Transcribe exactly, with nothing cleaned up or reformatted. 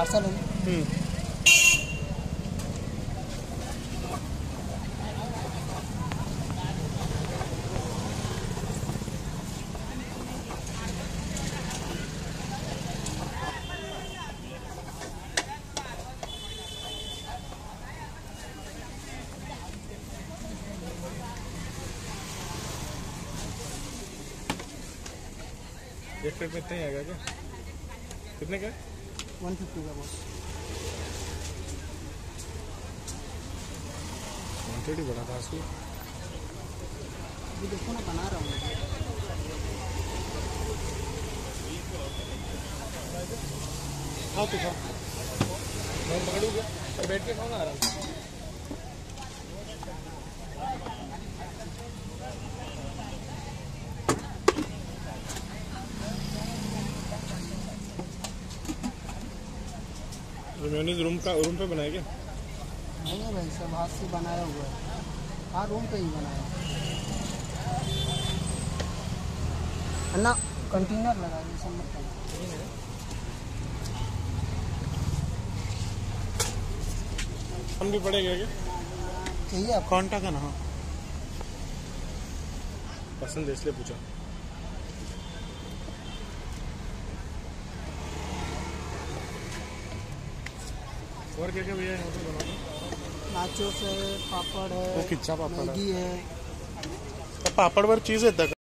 Parcel है। एक plate में इतना ही आएगा क्या? कितने का? वन फिफ्टी का बॉस। क्वांटिटी बड़ा था इसकी। अभी देखो ना बना रहा हूँ। हाँ तो खाओ। मैं पकड़ूँगा। बैठ के खाओ ना आराम से। मेयोनीज रूम का रूम पे बनाया क्या? नहीं है भाई, सब हाथ से बनाया हुआ है। हाँ रूम पे ही बनाया है ना। कंटेनर लगा ये सब मत हम भी पड़ेगा क्या? चाहिए आप? कॉन्टा का ना। हाँ पसंद है इसलिए पूछा। और क्या क्या भैया यहाँ पे बना दो? नाचोस है, पापड़ है, वो किच्चा पापड़ मैगी है। पापड़ पर चीज़ है तक